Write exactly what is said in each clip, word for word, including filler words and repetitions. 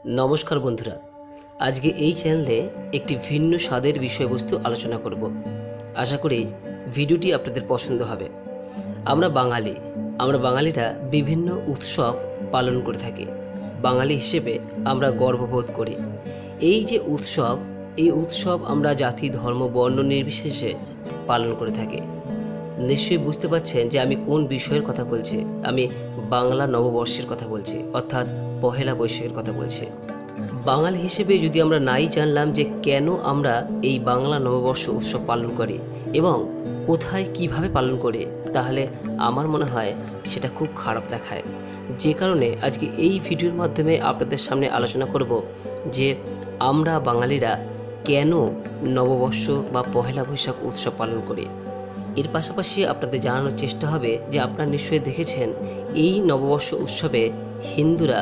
নমস্কার বন্ধুরা, আজকে এই চ্যানেলে একটি ভিন্ন স্বাদের বিষয়বস্তু আলোচনা করব। আশা করি ভিডিওটি আপনাদের পছন্দ হবে। আমরা বাঙালি আমরা বাঙালিরা বিভিন্ন উৎসব পালন করে থাকি। বাঙালি হিসেবে আমরা গর্ববোধ করি। এই যে উৎসব এই উৎসব আমরা জাতি ধর্ম বর্ণ নির্বিশেষে পালন করে থাকি। নিশ্চয়ই বুঝতে পারছেন যে আমি কোন বিষয়ের কথা বলছি। আমি বাংলা নববর্ষের কথা বলছি, অর্থাৎ পহেলা বৈশাখের কথা বলছি। বাঙালি হিসেবে যদি আমরা নাই জানলাম যে কেন আমরা এই বাংলা নববর্ষ উৎসব পালন করি এবং কোথায় কিভাবে পালন করি, তাহলে আমার মনে হয় সেটা খুব খারাপ দেখায়। যে কারণে আজকে এই ভিডিওর মাধ্যমে আপনাদের সামনে আলোচনা করব যে আমরা বাঙালিরা কেন নববর্ষ বা পহেলা বৈশাখ উৎসব পালন করি। এর পাশাপাশি আপনাদের জানানোর চেষ্টা হবে যে আপনারা নিশ্চয়ই দেখেছেন এই নববর্ষ উৎসবে হিন্দুরা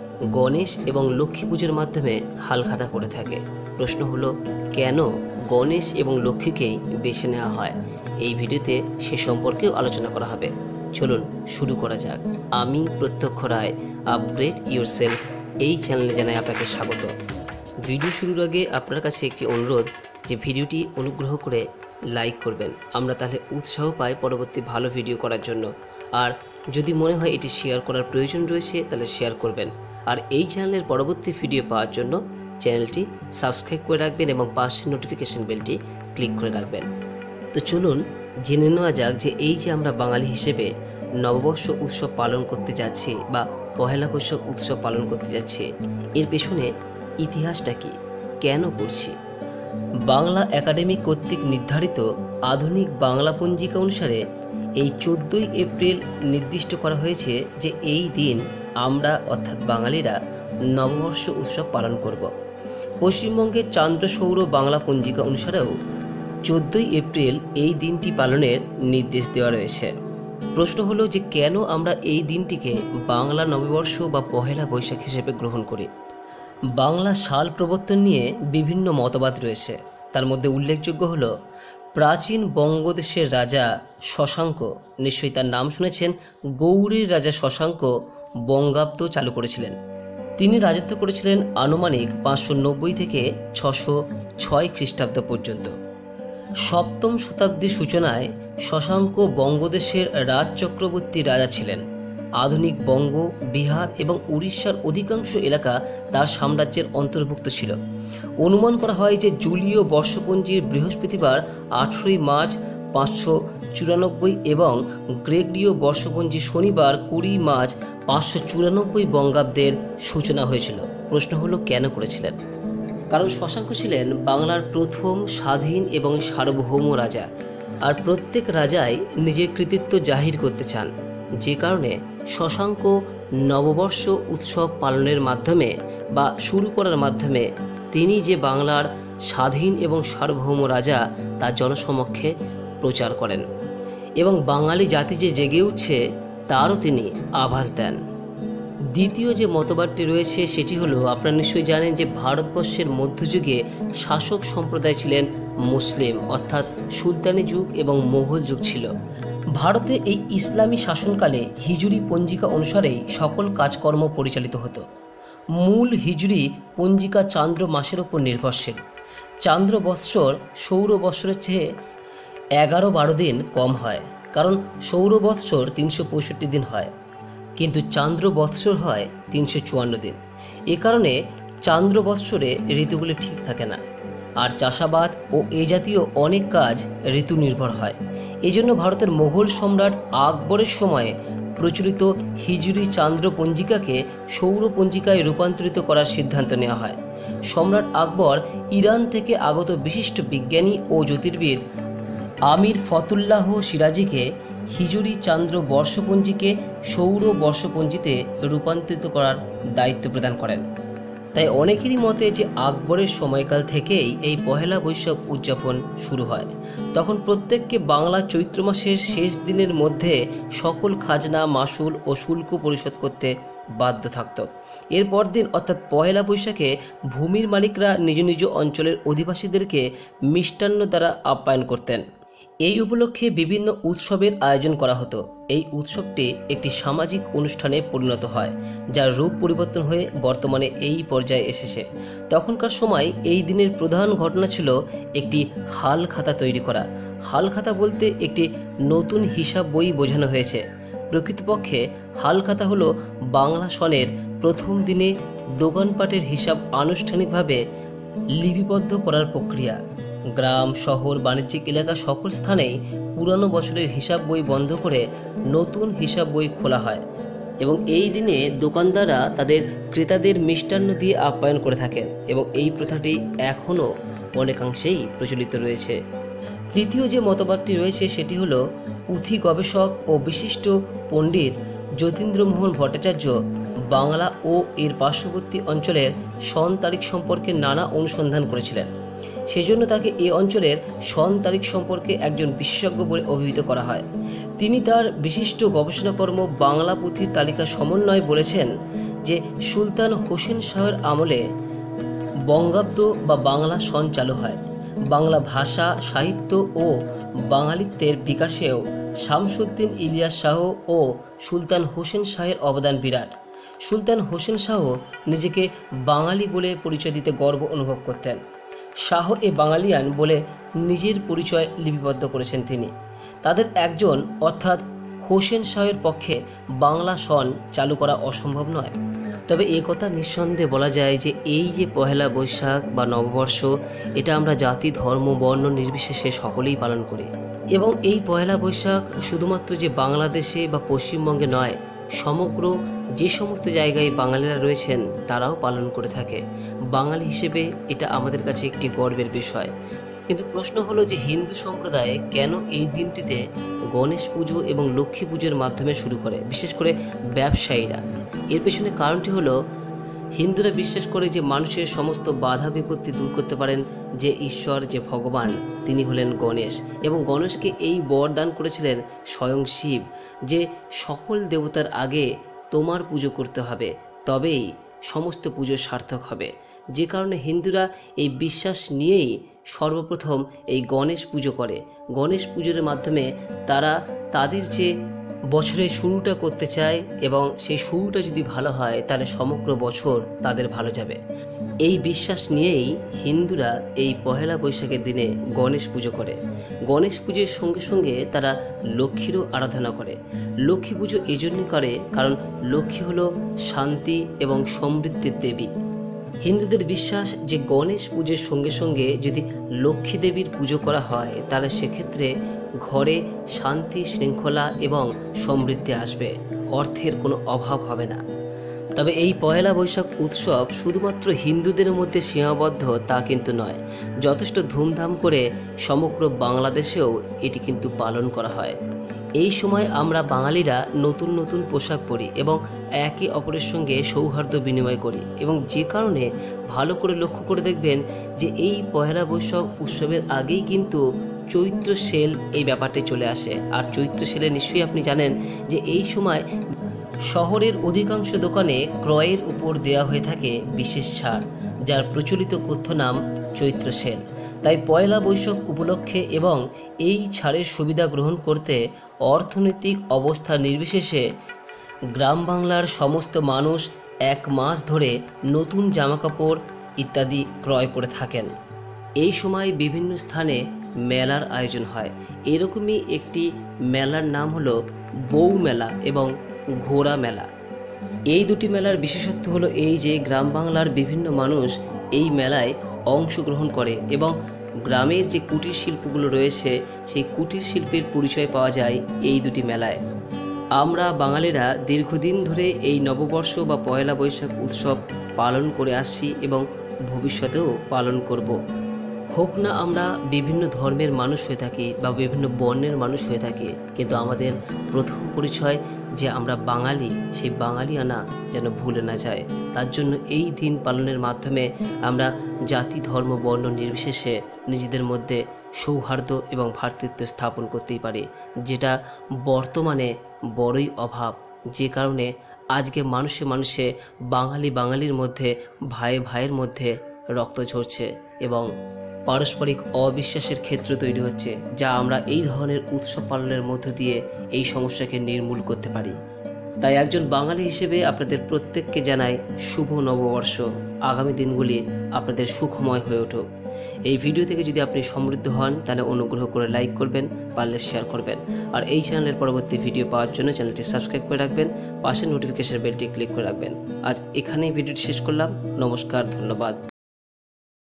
গণেশ এবং লক্ষ্মী পুজোর মাধ্যমে হালখাতা করে থাকে। প্রশ্ন হলো, কেন গণেশ এবং লক্ষ্মীকেই বেছে নেওয়া হয়? এই ভিডিওতে সে সম্পর্কেও আলোচনা করা হবে। চলুন শুরু করা যাক। আমি প্রত্যক্ষ রায়, আপগ্রেড ইয়োরসেলফ এই চ্যানেলে জানাই আপনাকে স্বাগত। ভিডিও শুরুর আগে আপনার কাছে একটি অনুরোধ যে ভিডিওটি অনুগ্রহ করে লাইক করবেন। আমরা তাহলে উৎসাহ পাই পরবর্তী ভালো ভিডিও করার জন্য। আর যদি মনে হয় এটি শেয়ার করার প্রয়োজন রয়েছে তাহলে শেয়ার করবেন। আর এই চ্যানেলের পরবর্তী ভিডিও পাওয়ার জন্য চ্যানেলটি সাবস্ক্রাইব করে রাখবেন এবং পাশের নোটিফিকেশন বেলটি ক্লিক করে রাখবেন। তো চলুন জেনে নেওয়া যাক যে এই যে আমরা বাঙালি হিসেবে নববর্ষ উৎসব পালন করতে যাচ্ছি বা পহেলা বৈশাখ উৎসব পালন করতে যাচ্ছি, এর পেছনে ইতিহাসটা কি, কেন করছি। বাংলা একাডেমি কর্তৃক নির্ধারিত আধুনিক বাংলা পঞ্জিকা অনুসারে এই চোদ্দোই এপ্রিল নির্দিষ্ট করা হয়েছে যে এই দিন আমরা অর্থাৎ বাঙালিরা নববর্ষ উৎসব পালন করব। পশ্চিমবঙ্গের চান্দ্র সৌর বাংলা পঞ্জিকা অনুসারেও চোদ্দোই এপ্রিল এই দিনটি পালনের নির্দেশ দেওয়া রয়েছে। প্রশ্ন হলো যে কেন আমরা এই দিনটিকে বাংলা নববর্ষ বা পহেলা বৈশাখ হিসেবে গ্রহণ করি। বাংলা সাল প্রবর্তন নিয়ে বিভিন্ন মতবাদ রয়েছে। তার মধ্যে উল্লেখযোগ্য হল প্রাচীন বঙ্গদেশের রাজা শশাঙ্ক, নিশ্চয়ই তার নাম শুনেছেন, গৌড়ের রাজা শশাঙ্ক বঙ্গাব্দ চালু করেছিলেন। তিনি রাজত্ব করেছিলেন আনুমানিক পাঁচশো নব্বই থেকে ছশো ছয় খ্রিস্টাব্দ পর্যন্ত। সপ্তম শতাব্দীর সূচনায় শশাঙ্ক বঙ্গদেশের রাজ চক্রবর্তী রাজা ছিলেন। আধুনিক বঙ্গ, বিহার এবং উড়িষ্যার অধিকাংশ এলাকা তার সাম্রাজ্যের অন্তর্ভুক্ত ছিল। অনুমান করা হয় যে জুলীয় বর্ষপঞ্জির বৃহস্পতিবার আঠেরোই মার্চ পাঁচশো চুরানব্বই এবং গ্রেগরীয় বর্ষপঞ্জি শনিবার কুড়ি মার্চ পাঁচশো চুরানব্বই বঙ্গাব্দের সূচনা হয়েছিল। প্রশ্ন হলো কেন করেছিলেন? কারণ শশাঙ্ক ছিলেন বাংলার প্রথম স্বাধীন এবং সার্বভৌম রাজা, আর প্রত্যেক রাজাই নিজের কৃতিত্ব জাহির করতে চান। যে কারণে শশাঙ্ক নববর্ষ উৎসব পালনের মাধ্যমে বা শুরু করার মাধ্যমে তিনি যে বাংলার স্বাধীন এবং সার্বভৌম রাজা তা জনসমক্ষে প্রচার করেন এবং বাঙালি জাতি যে জেগে উঠছে তারও তিনি আভাস দেন। দ্বিতীয় যে মতবাদটি রয়েছে সেটি হলো, আপনারা নিশ্চয়ই জানেন যে ভারতবর্ষের মধ্যযুগে শাসক সম্প্রদায় ছিলেন মুসলিম, অর্থাৎ সুলতানি যুগ এবং মোগল যুগ ছিল। ভারতে এই ইসলামী শাসনকালে হিজরি পঞ্জিকা অনুসারেই সকল কাজকর্ম পরিচালিত হতো। মূল হিজরি পঞ্জিকা চান্দ্র মাসের ওপর নির্ভরশীল। চান্দ্র বৎসর সৌর বৎসরের চেয়ে এগারো বারো দিন কম হয়, কারণ সৌর বৎসর তিনশো পঁয়ষট্টি দিন হয় কিন্তু চান্দ্র বৎসর হয় তিনশো চুয়ান্ন দিন। এ কারণে চান্দ্র বৎসরে ঋতুগুলি ঠিক থাকে না, আর চাষাবাদ ও এ জাতীয় অনেক কাজ ঋতু নির্ভর হয়। এজন্য ভারতের মোগল সম্রাট আকবরের সময়ে প্রচলিত হিজরি চান্দ্র পঞ্জিকাকে সৌর পঞ্জিকায় রূপান্তরিত করার সিদ্ধান্ত নেওয়া হয়। সম্রাট আকবর ইরান থেকে আগত বিশিষ্ট বিজ্ঞানী ও জ্যোতির্বিদ আমির ফতুল্লাহ সিরাজিকে হিজরি চান্দ্র বর্ষপঞ্জিকে সৌর বর্ষপঞ্জিতে রূপান্তরিত করার দায়িত্ব প্রদান করেন। তাই অনেকেরই মতে যে আকবরের সময়কাল থেকেই এই পহেলা বৈশাখ উদযাপন শুরু হয়। তখন প্রত্যেককে বাংলা চৈত্র মাসের শেষ দিনের মধ্যে সকল খাজনা, মাসুল ও শুল্ক পরিশোধ করতে বাধ্য থাকত। এরপর দিন অর্থাৎ পহেলা বৈশাখে ভূমির মালিকরা নিজ নিজ অঞ্চলের অধিবাসীদেরকে মিষ্টান্ন দ্বারা আপ্যায়ন করতেন। এই উপলক্ষে বিভিন্ন উৎসবের আয়োজন করা হতো। এই উৎসবটি একটি সামাজিক অনুষ্ঠানে পরিণত হয়, যার রূপ পরিবর্তন হয়ে বর্তমানে এই পর্যায়ে এসেছে। তখনকার সময় এই দিনের প্রধান ঘটনা ছিল একটি হাল খাতা তৈরি করা। হাল খাতা বলতে একটি নতুন হিসাব বই বোঝানো হয়েছে। প্রকৃতপক্ষে হাল খাতা হলো বাংলা সনের প্রথম দিনে দোকানপাটের হিসাব আনুষ্ঠানিকভাবে লিপিবদ্ধ করার প্রক্রিয়া। গ্রাম, শহর, বাণিজ্যিক এলাকা সকল স্থানেই পুরানো বছরের হিসাব বই বন্ধ করে নতুন হিসাব বই খোলা হয় এবং এই দিনে দোকানদাররা তাদের ক্রেতাদের মিষ্টান্ন দিয়ে আপ্যায়ন করে থাকেন এবং এই প্রথাটি এখনও অনেকাংশেই প্রচলিত রয়েছে। তৃতীয় যে মতবাদটি রয়েছে সেটি হলো পুঁথি গবেষক ও বিশিষ্ট পণ্ডিত যতীন্দ্রমোহন ভট্টাচার্য বাংলা ও এর পার্শ্ববর্তী অঞ্চলের সন তারিখ সম্পর্কে নানা অনুসন্ধান করেছিলেন। সেজন্য তাকে এই অঞ্চলের সন তারিখ সম্পর্কে একজন বিশেষজ্ঞ বলে অভিহিত করা হয়। তিনি তার বিশিষ্ট গবেষণাকর্ম বাংলা পুঁথির তালিকা সমন্বয়ে বলেছেন যে সুলতান হোসেন শাহের আমলে বঙ্গাব্দ বা বাংলা সন চালু হয়। বাংলা ভাষা, সাহিত্য ও বাঙালিত্বের বিকাশেও শামসুদ্দিন ইলিয়াস শাহ ও সুলতান হোসেন শাহের অবদান বিরাট। সুলতান হোসেন শাহ নিজেকে বাঙালি বলে পরিচয় দিতে গর্ব অনুভব করতেন। শাহ এ বাঙালিয়ান বলে নিজের পরিচয় লিপিবদ্ধ করেছেন তিনি। তাদের একজন অর্থাৎ হোসেন শাহের পক্ষে বাংলা সন চালু করা অসম্ভব নয়। তবে এ কথা নিঃসন্দেহে বলা যায় যে এই যে পহেলা বৈশাখ বা নববর্ষ, এটা আমরা জাতি, ধর্ম, বর্ণ নির্বিশেষে সকলেই পালন করি এবং এই পহেলা বৈশাখ শুধুমাত্র যে বাংলাদেশে বা পশ্চিমবঙ্গে নয়, সমগ্র যে সমস্ত জায়গায় বাঙালিরা রয়েছেন তারাও পালন করে থাকে। বাঙালি হিসেবে এটা আমাদের কাছে একটি গর্বের বিষয়। কিন্তু প্রশ্ন হলো যে হিন্দু সম্প্রদায় কেন এই দিনটিতে গণেশ পুজো এবং লক্ষ্মী পুজোর মাধ্যমে শুরু করে, বিশেষ করে ব্যবসায়ীরা। এর পেছনে কারণটি হলো হিন্দুরা বিশ্বাস করে যে মানুষের সমস্ত বাধা বিপত্তি দূর করতে পারেন যে ঈশ্বর, যে ভগবান, তিনি হলেন গণেশ এবং গণেশকে এই বর দান করেছিলেন স্বয়ং শিব যে সকল দেবতার আগে তোমার পুজো করতে হবে, তবেই সমস্ত পুজো সার্থক হবে। যে কারণে হিন্দুরা এই বিশ্বাস নিয়েই সর্বপ্রথম এই গণেশ পুজো করে। গণেশ পুজোর মাধ্যমে তারা তাদের যে বছরের শুরুটা করতে চায় এবং সেই শুরুটা যদি ভালো হয় তাহলে সমগ্র বছর তাদের ভালো যাবে। এই বিশ্বাস নিয়েই হিন্দুরা এই পহেলা বৈশাখের দিনে গণেশ পুজো করে। গণেশ পুজোর সঙ্গে সঙ্গে তারা লক্ষ্মীরও আরাধনা করে। লক্ষ্মী পুজো এই জন্যই করে কারণ লক্ষ্মী হলো শান্তি এবং সমৃদ্ধির দেবী। হিন্দুদের বিশ্বাস যে গণেশ পুজোর সঙ্গে সঙ্গে যদি লক্ষ্মী দেবীর পুজো করা হয় তাহলে সেক্ষেত্রে ঘরে শান্তি, শৃঙ্খলা এবং সমৃদ্ধি আসবে, অর্থের কোনো অভাব হবে না। তবে এই পয়লা বৈশাখ উৎসব শুধুমাত্র হিন্দুদের মধ্যে সীমাবদ্ধ তা কিন্তু নয়, যথেষ্ট ধুমধাম করে সমগ্র বাংলাদেশেও এটি কিন্তু পালন করা হয়। এই সময় আমরা বাঙালিরা নতুন নতুন পোশাক পরি এবং একে অপরের সঙ্গে সৌহার্দ্য বিনিময় করি এবং যে কারণে ভালো করে লক্ষ্য করে দেখবেন যে এই পয়লা বৈশাখ উৎসবের আগেই কিন্তু চৈত্র সেল এই ব্যাপারটি চলে আসে। আর চৈত্র সেলে নিশ্চয়ই আপনি জানেন যে এই সময় শহরের অধিকাংশ দোকানে ক্রয়ের উপর দেওয়া হয়ে থাকে বিশেষ ছাড়, যার প্রচলিত কথ্য নাম চৈত্র সেল। তাই পয়লা বৈশাখ উপলক্ষে এবং এই ছাড়ের সুবিধা গ্রহণ করতে অর্থনৈতিক অবস্থা নির্বিশেষে গ্রাম বাংলার সমস্ত মানুষ এক মাস ধরে নতুন জামাকাপড় ইত্যাদি ক্রয় করে থাকেন। এই সময় বিভিন্ন স্থানে মেলার আয়োজন হয়। এরকমই একটি মেলার নাম হলো বউ মেলা এবং ঘোড়া মেলা। এই দুটি মেলার বিশেষত্ব হলো এই যে গ্রাম বাংলার বিভিন্ন মানুষ এই মেলায় অংশগ্রহণ করে এবং গ্রামের যে কুটির শিল্পগুলো রয়েছে সেই কুটির শিল্পের পরিচয় পাওয়া যায় এই দুটি মেলায়। আমরা বাঙালিরা দীর্ঘদিন ধরে এই নববর্ষ বা পয়লা বৈশাখ উৎসব পালন করে আসছি এবং ভবিষ্যতেও পালন করব। হোক না আমরা বিভিন্ন ধর্মের মানুষ হয়ে থাকি বা বিভিন্ন বর্ণের মানুষ হয়ে থাকি, কিন্তু আমাদের প্রথম পরিচয় যে আমরা বাঙালি, সেই বাঙালিয়ানা যেন ভুলে না যায়। তার জন্য এই দিন পালনের মাধ্যমে আমরা জাতি, ধর্ম, বর্ণ নির্বিশেষে নিজেদের মধ্যে সৌহার্দ্য এবং ভ্রাতৃত্ব স্থাপন করতেই পারি, যেটা বর্তমানে বড়ই অভাব। যে কারণে আজকে মানুষে মানুষে বাঙালি বাঙালির মধ্যে, ভাই ভাইয়ের মধ্যে রক্ত ঝরছে এবং পারস্পরিক অবিশ্বাসের ক্ষেত্র তৈরি হচ্ছে, যা আমরা এই ধরনের উৎসব পালনের মধ্য দিয়ে এই সমস্যাকে নির্মূল করতে পারি। তাই একজন বাঙালি হিসেবে আপনাদের প্রত্যেককে জানাই শুভ নববর্ষ। আগামী দিনগুলি আপনাদের সুখময় হয়ে উঠুক। এই ভিডিও থেকে যদি আপনি সমৃদ্ধ হন তাহলে অনুগ্রহ করে লাইক করবেন, পারলে শেয়ার করবেন। আর এই চ্যানেলের পরবর্তী ভিডিও পাওয়ার জন্য চ্যানেলটি সাবস্ক্রাইব করে রাখবেন, পাশের নোটিফিকেশন বেলটি ক্লিক করে রাখবেন। আজ এখানেই ভিডিওটি শেষ করলাম। নমস্কার, ধন্যবাদ।